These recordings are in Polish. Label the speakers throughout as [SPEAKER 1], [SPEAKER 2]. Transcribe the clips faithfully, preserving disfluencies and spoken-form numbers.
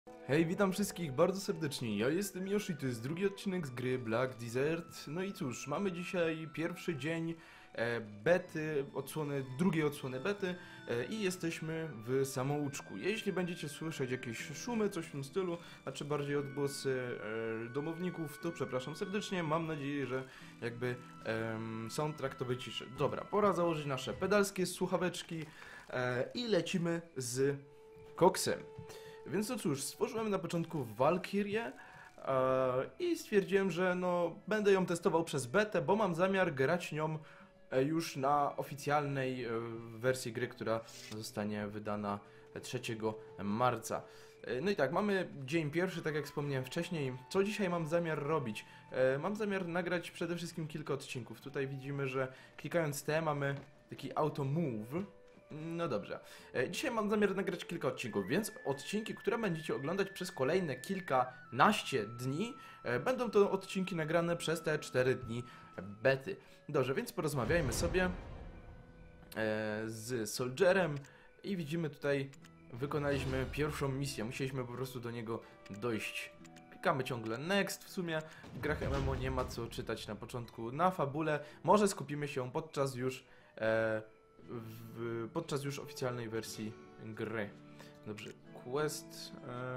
[SPEAKER 1] Hej, witam wszystkich bardzo serdecznie, ja jestem Yoshi, to jest drugi odcinek z gry Black Desert. No i cóż, mamy dzisiaj pierwszy dzień e, bety, odsłony, drugiej odsłony bety e, i jesteśmy w samouczku. Jeśli będziecie słyszeć jakieś szumy, coś w tym stylu, znaczy bardziej odgłosy e, domowników, to przepraszam serdecznie, mam nadzieję, że jakby e, soundtrack to wyciszy. Dobra, pora założyć nasze pedalskie słuchaweczki e, i lecimy z koksem. Więc no cóż, stworzyłem na początku Valkyrię e, i stwierdziłem, że no będę ją testował przez betę, bo mam zamiar grać nią e, już na oficjalnej e, wersji gry, która zostanie wydana trzeciego marca. E, no i tak, mamy dzień pierwszy, tak jak wspomniałem wcześniej. Co dzisiaj mam zamiar robić? E, mam zamiar nagrać przede wszystkim kilka odcinków. Tutaj widzimy, że klikając T mamy taki auto move. No dobrze. Dzisiaj mam zamiar nagrać kilka odcinków, więc odcinki, które będziecie oglądać przez kolejne kilkanaście dni, będą to odcinki nagrane przez te cztery dni bety. Dobrze, więc porozmawiajmy sobie z Soldierem i widzimy tutaj, wykonaliśmy pierwszą misję, musieliśmy po prostu do niego dojść. Klikamy ciągle next, w sumie w grach M M O nie ma co czytać na początku na fabule, może skupimy się podczas już e, W, podczas już oficjalnej wersji gry. Dobrze, quest. E...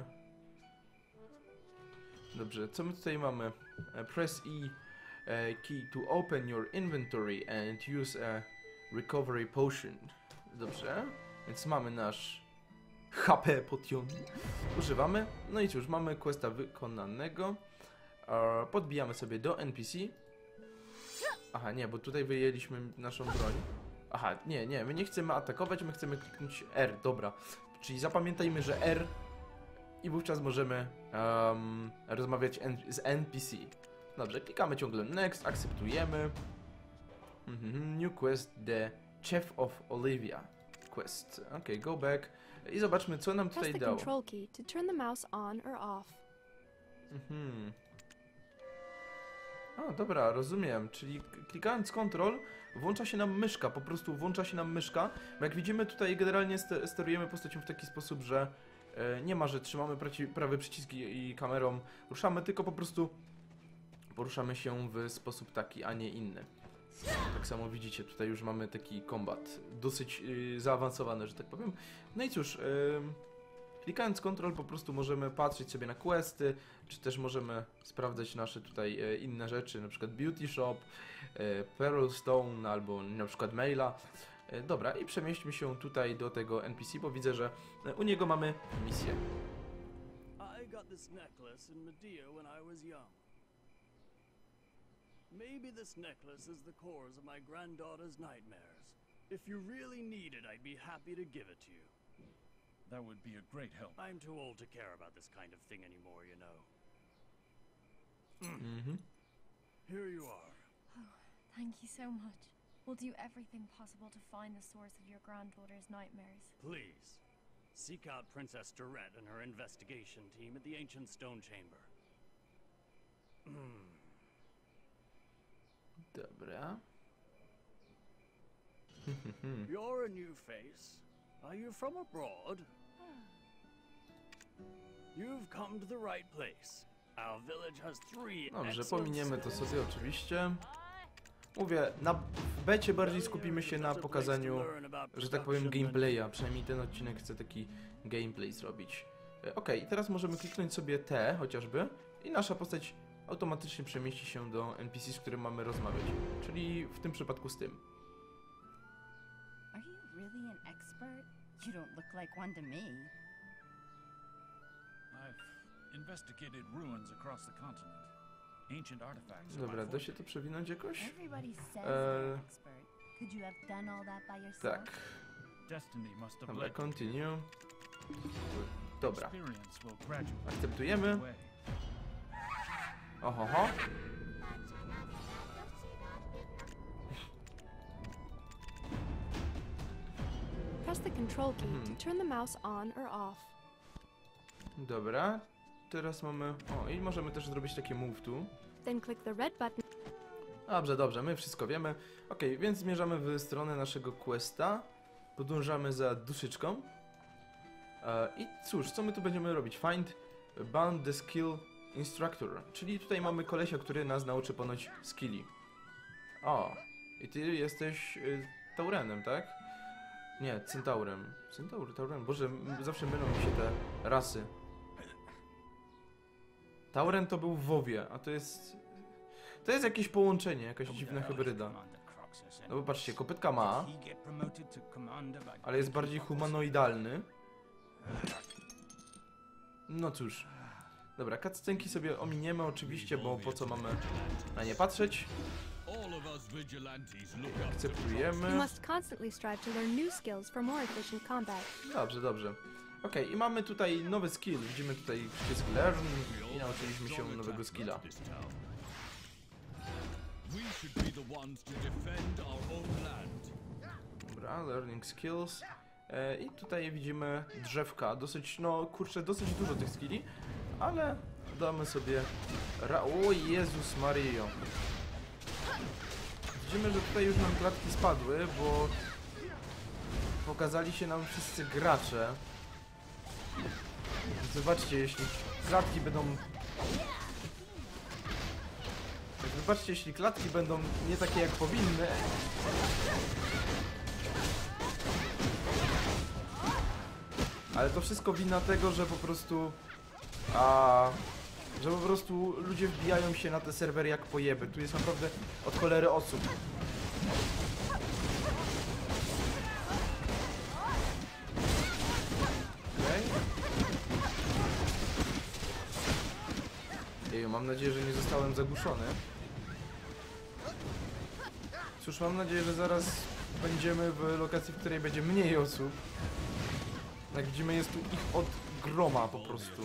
[SPEAKER 1] Dobrze, co my tutaj mamy? E, press E e, key to open your inventory and use a recovery potion. Dobrze, więc mamy nasz H P potion. Używamy. No i cóż, mamy questa wykonanego. E, podbijamy sobie do N P C. Aha, nie, bo tutaj wyjęliśmy naszą broń. Aha, nie, nie, my nie chcemy atakować, my chcemy kliknąć R, dobra. Czyli zapamiętajmy, że R i wówczas możemy um, rozmawiać z N P C. Dobrze, klikamy ciągle next, akceptujemy. Mm-hmm, new quest, the Chef of Olivia quest. Ok, go back i zobaczmy, co nam tutaj dało.
[SPEAKER 2] Press the control key to turn the mouse on or off.
[SPEAKER 1] Mhm. O, dobra, rozumiem, czyli klikając Ctrl włącza się nam myszka, po prostu włącza się nam myszka, bo jak widzimy tutaj generalnie ster sterujemy postacią w taki sposób, że e, nie ma, że trzymamy prawy przycisk i, i kamerą ruszamy, tylko po prostu poruszamy się w sposób taki, a nie inny. Tak samo widzicie, tutaj już mamy taki kombat dosyć yy, zaawansowany, że tak powiem. No i cóż, yy, klikając Ctrl po prostu możemy patrzeć sobie na questy, czy też możemy sprawdzać nasze tutaj e, inne rzeczy, na przykład Beauty Shop, e, Pearl Stone albo na przykład maila. E, dobra, i przemieśćmy się tutaj do tego N P C, bo widzę, że e, u niego mamy misję.
[SPEAKER 3] I got this necklace in Medea when I was young. Maybe this necklace is the cause of my granddaughter's nightmares. If you really need it, I'd be happy to give it to you.
[SPEAKER 4] That would be a great help.
[SPEAKER 3] I'm too old to care about this kind of thing anymore, you know.
[SPEAKER 1] Mhm.
[SPEAKER 3] Here you are.
[SPEAKER 5] Oh, thank you so much. We'll do everything possible to find the source of your granddaughter's nightmares.
[SPEAKER 3] Please, seek out Princess Dorette and her investigation team at the Ancient Stone Chamber.
[SPEAKER 1] Dobra.
[SPEAKER 3] You're a new face. Are you from abroad? You've come to the right place. Our village has three
[SPEAKER 1] Dobrze,
[SPEAKER 3] excellent
[SPEAKER 1] pominiemy to
[SPEAKER 3] stores.
[SPEAKER 1] sobie oczywiście. Mówię, na w becie bardziej skupimy się na pokazaniu, że tak powiem, gameplaya. Przynajmniej ten odcinek chcę taki gameplay zrobić. E, ok, i teraz możemy kliknąć sobie T chociażby i nasza postać automatycznie przemieści się do N P C, z którym mamy rozmawiać. Czyli w tym przypadku z tym.
[SPEAKER 6] Are you really an expert? You don't look like one to me.
[SPEAKER 4] I've investigated ruins across the continent. Ancient artifacts.
[SPEAKER 1] Dobra, da się to przewinąć jakoś?
[SPEAKER 6] Everybody says
[SPEAKER 1] Uh,
[SPEAKER 6] they're an expert. Could you have done all that by yourself?
[SPEAKER 1] Tak.
[SPEAKER 4] Destiny must have
[SPEAKER 1] Dobra,
[SPEAKER 4] led.
[SPEAKER 1] continue. Dobra,
[SPEAKER 4] Experience will gradually
[SPEAKER 1] akceptujemy.
[SPEAKER 4] away.
[SPEAKER 1] Ohoho.
[SPEAKER 2] Press the control key to turn the mouse on or off.
[SPEAKER 1] Dobra, teraz mamy... O, i możemy też zrobić takie move tu.
[SPEAKER 2] Then click the red button.
[SPEAKER 1] Dobrze, dobrze, my wszystko wiemy. Ok, więc zmierzamy w stronę naszego questa. Podążamy za duszyczką. E, I cóż, co my tu będziemy robić? Find Bound the Skill Instructor. Czyli tutaj mamy kolesia, który nas nauczy ponoć skilli. O, i ty jesteś y, Taurenem, tak? Nie, Centaurem. Centaur, Tauren. Boże, zawsze mylą mi się te rasy. Tauren to był w WoWie, a to jest... To jest jakieś połączenie, jakaś dziwna hybryda. No bo patrzcie, kopytka ma, ale jest bardziej humanoidalny. No cóż. Dobra, cutscenki sobie ominiemy oczywiście, bo po co mamy na nie patrzeć.
[SPEAKER 2] You
[SPEAKER 1] Akceptujemy.
[SPEAKER 2] must constantly strive to learn new skills for more efficient combat.
[SPEAKER 1] Dobrze, dobrze. Okej, i mamy tutaj nowy skill. Widzimy tutaj przycisk learn i nauczyliśmy się nowego skilla. Dobra, learning skills. E, I tutaj widzimy drzewka. Dosyć, no kurczę, dosyć dużo tych skilli, ale damy sobie... Ra o Jezus Mario. Widzimy, że tutaj już nam klatki spadły, bo pokazali się nam wszyscy gracze. Zobaczcie, jeśli klatki będą... Zobaczcie, jeśli klatki będą nie takie jak powinny. Ale to wszystko wina tego, że po prostu... A... Że po prostu ludzie wbijają się na te serwery jak pojeby. Tu jest naprawdę od cholery osób. Okej. Jeju, mam nadzieję, że nie zostałem zagłuszony. Cóż, mam nadzieję, że zaraz będziemy w lokacji, w której będzie mniej osób. Jak widzimy, jest tu ich od groma po prostu.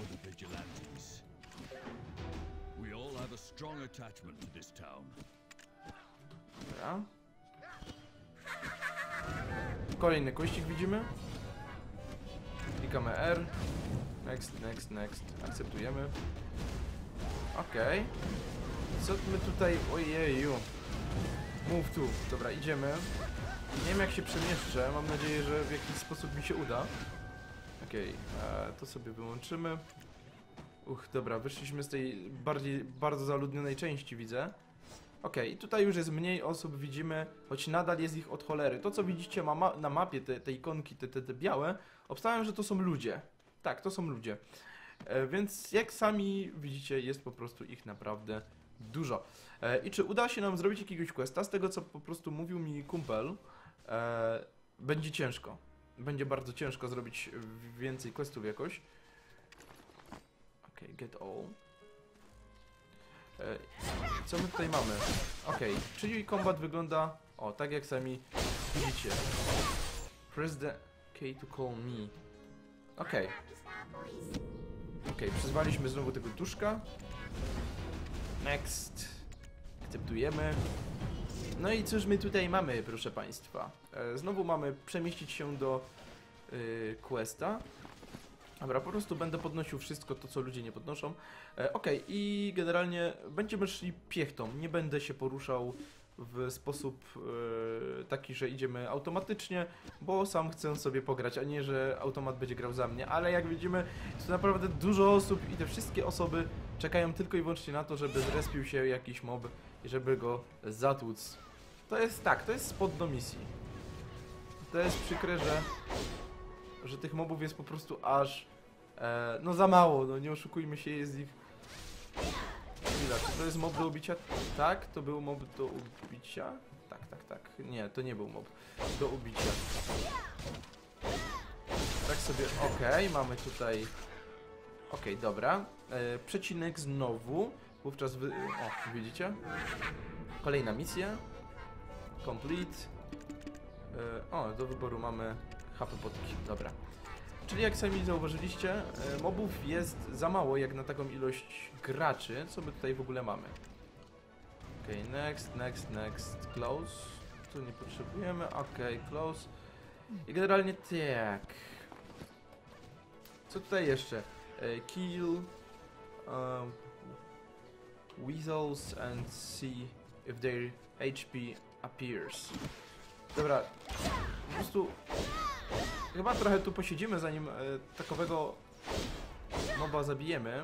[SPEAKER 1] Dobra. Kolejny kościk widzimy. Klikamy R. Next, next, next. Akceptujemy. Okej. Okay. Co my tutaj... Ojeju. Move tu. Dobra, idziemy. Nie wiem jak się przemieszczę. Mam nadzieję, że w jakiś sposób mi się uda. Okej. Okay. To sobie wyłączymy. Uch, dobra, wyszliśmy z tej bardziej, bardzo zaludnionej części, widzę. Okej, okay, i tutaj już jest mniej osób, widzimy, choć nadal jest ich od cholery. To, co widzicie ma ma na mapie, te, te ikonki, te, te, te białe, obstawiam, że to są ludzie. Tak, to są ludzie. E, więc jak sami widzicie, jest po prostu ich naprawdę dużo. E, I czy uda się nam zrobić jakiegoś questa? Z tego, co po prostu mówił mi kumpel, e, będzie ciężko. Będzie bardzo ciężko zrobić więcej questów jakoś. Okay, get all. E, co my tutaj mamy? Okej, okay, czyli kombat wygląda... O, tak jak sami widzicie. Press the K to call me. Okej. Okay. Okej, okay, przyzwaliśmy znowu tego duszka. Next. Akceptujemy. No i cóż my tutaj mamy, proszę państwa? E, znowu mamy przemieścić się do y, questa. Dobra, po prostu będę podnosił wszystko to, co ludzie nie podnoszą. E, Okej, okay. I generalnie będziemy szli piechtą. Nie będę się poruszał w sposób e, taki, że idziemy automatycznie, bo sam chcę sobie pograć, a nie, że automat będzie grał za mnie. Ale jak widzimy, jest tu naprawdę dużo osób i te wszystkie osoby czekają tylko i wyłącznie na to, żeby zrespił się jakiś mob i żeby go zatłuc. To jest tak, to jest spod do misji. To jest przykre, że... że tych mobów jest po prostu aż e, no za mało, no nie oszukujmy się, jest ich... Chwila, czy to jest mob do ubicia? Tak, to był mob do ubicia? Tak, tak, tak. Nie, to nie był mob do ubicia. Tak sobie, okej, okay, mamy tutaj... Okej, okay, dobra. E, przecinek znowu. Wówczas wy... O, widzicie? Kolejna misja. Complete. E, o, do wyboru mamy H P potki, dobra. Czyli jak sami zauważyliście, e, mobów jest za mało jak na taką ilość graczy. Co my tutaj w ogóle mamy? Okej, okay, next, next, next, close. Tu nie potrzebujemy, okej, okay, close. I generalnie tak. Co tutaj jeszcze? E, kill um, weasels and see if their H P appears. Dobra, po prostu chyba trochę tu posiedzimy, zanim e, takowego moba zabijemy.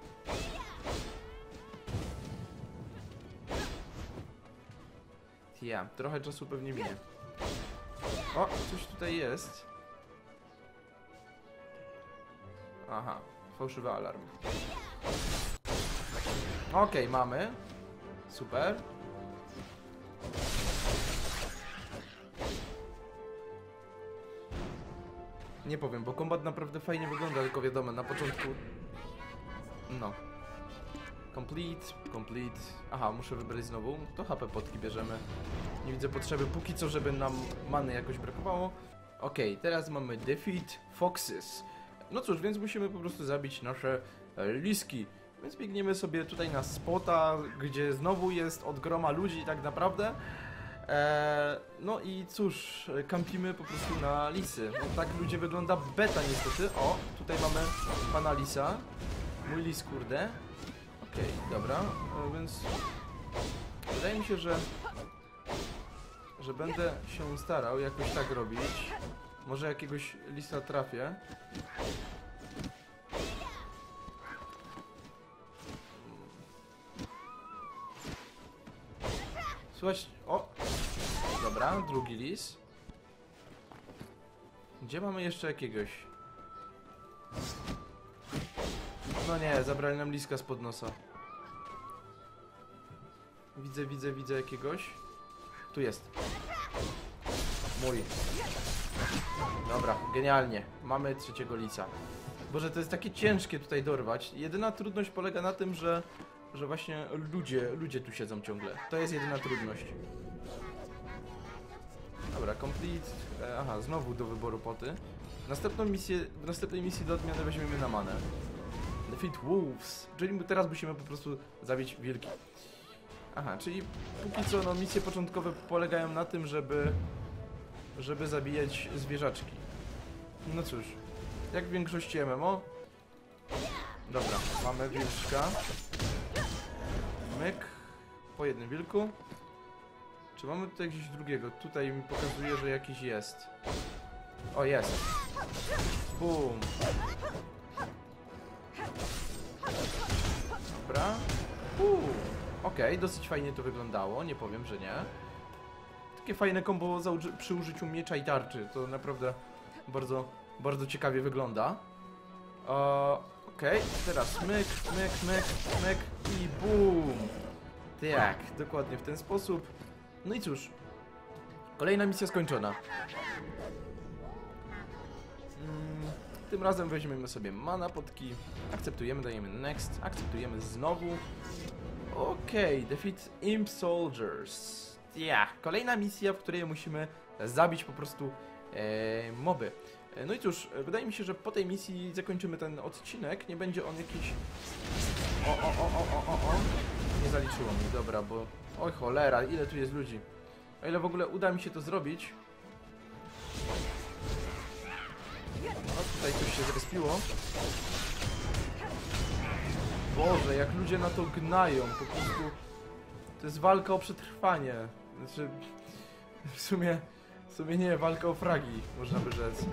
[SPEAKER 1] Ja, trochę czasu pewnie minie. O, coś tutaj jest. Aha, fałszywy alarm. Okej, okay, mamy. Super. Nie powiem, bo kombat naprawdę fajnie wygląda, tylko wiadomo, na początku... No. Complete, complete. Aha, muszę wybrać znowu. To H P potki bierzemy. Nie widzę potrzeby póki co, żeby nam many jakoś brakowało. Okej, okay, teraz mamy Defeat Foxes. No cóż, więc musimy po prostu zabić nasze e, liski. Więc biegniemy sobie tutaj na spota, gdzie znowu jest od groma ludzi tak naprawdę. Eee, no i cóż, kampimy po prostu na lisy. No tak ludzie wygląda beta niestety. O, tutaj mamy pana lisa. Mój lis, kurde. Okej, okay, dobra, e, więc wydaje mi się, że że będę się starał jakoś tak robić. Może jakiegoś lisa trafię. Słuchaj, o! Dobra, drugi lis. Gdzie mamy jeszcze jakiegoś? No nie, zabrali nam liska spod nosa. Widzę, widzę, widzę jakiegoś. Tu jest. Mój. Dobra, genialnie. Mamy trzeciego lisa. Boże, to jest takie ciężkie tutaj dorwać. Jedyna trudność polega na tym, że że właśnie ludzie, ludzie tu siedzą ciągle. To jest jedyna trudność. Dobra, complete. E, aha, znowu do wyboru poty. Następną misję, w następnej misji do odmiany weźmiemy na manę. Defeat Wolves. Czyli teraz musimy po prostu zabić wilki. Aha, czyli póki co no, misje początkowe polegają na tym, żeby żeby zabijać zwierzaczki. No cóż, jak w większości M M O. Dobra, mamy wilczka. Myk. Po jednym wilku. Czy mamy tutaj gdzieś drugiego? Tutaj mi pokazuje, że jakiś jest. O, jest. Bum. Dobra. Uuu. Okej, okay, dosyć fajnie to wyglądało, nie powiem, że nie. Takie fajne kombo przy użyciu miecza i tarczy. To naprawdę bardzo, bardzo ciekawie wygląda. Uh, Okej, okay, teraz myk, myk, myk, myk i bum. Tak, dokładnie w ten sposób. No i cóż, kolejna misja skończona. Hmm, tym razem weźmiemy sobie mana potki, akceptujemy, dajemy next, akceptujemy znowu. Okej, okay, defeat imp soldiers. Ja, kolejna misja, w której musimy zabić po prostu e, moby. No i cóż, wydaje mi się, że po tej misji zakończymy ten odcinek. Nie będzie on jakiś... O, o, o, o, o, o, o. Nie zaliczyło mi, dobra, bo... Oj cholera, ile tu jest ludzi. O ile w ogóle uda mi się to zrobić. No, tutaj coś się zrespiło. Boże, jak ludzie na to gnają, po prostu... To jest walka o przetrwanie. Znaczy... W sumie... W sumie nie, walka o fragi, można by rzec.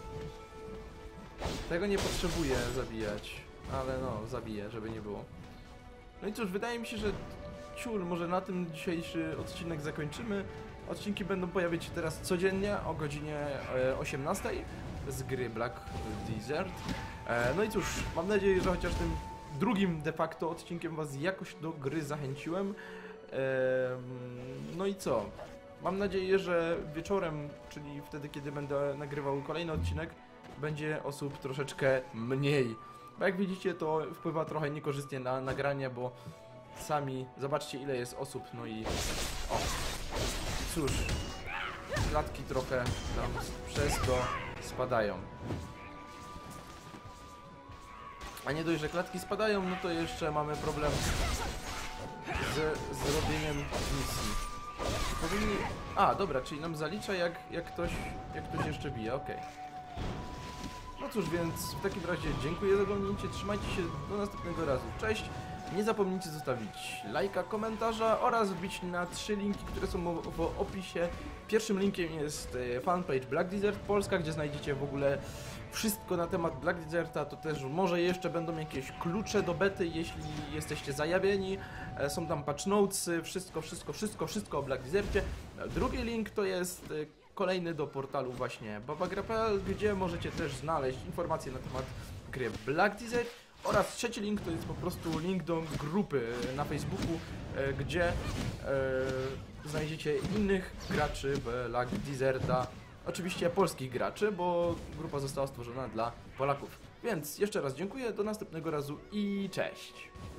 [SPEAKER 1] Tego nie potrzebuję zabijać, ale no, zabiję, żeby nie było. No i cóż, wydaje mi się, że ciul, może na tym dzisiejszy odcinek zakończymy. Odcinki będą pojawiać się teraz codziennie o godzinie osiemnastej z gry Black Desert. No i cóż, mam nadzieję, że chociaż tym drugim de facto odcinkiem was jakoś do gry zachęciłem. No i co? Mam nadzieję, że wieczorem, czyli wtedy, kiedy będę nagrywał kolejny odcinek, będzie osób troszeczkę mniej. Bo jak widzicie, to wpływa trochę niekorzystnie na nagranie, bo sami zobaczcie, ile jest osób, no i o, cóż, klatki trochę tam przez to spadają. A nie dość, że klatki spadają, no to jeszcze mamy problem z zrobieniem misji. Powinni... A, dobra, czyli nam zalicza jak, jak, ktoś, jak ktoś jeszcze bije, okej. Okay. No cóż, więc w takim razie dziękuję za oglądnięcie, trzymajcie się, do następnego razu, cześć! Nie zapomnijcie zostawić lajka, komentarza oraz wbić na trzy linki, które są w opisie. Pierwszym linkiem jest fanpage Black Desert Polska, gdzie znajdziecie w ogóle wszystko na temat Black Deserta. To też może jeszcze będą jakieś klucze do bety, jeśli jesteście zajawieni. Są tam patch notesy, wszystko, wszystko, wszystko, wszystko o Black Desercie. Drugi link to jest kolejny do portalu właśnie baba gra kropka p l, gdzie możecie też znaleźć informacje na temat gry Black Desert. Oraz trzeci link to jest po prostu link do grupy na Facebooku, e, gdzie e, znajdziecie innych graczy Black Deserta. Oczywiście polskich graczy, bo grupa została stworzona dla Polaków. Więc jeszcze raz dziękuję, do następnego razu i cześć!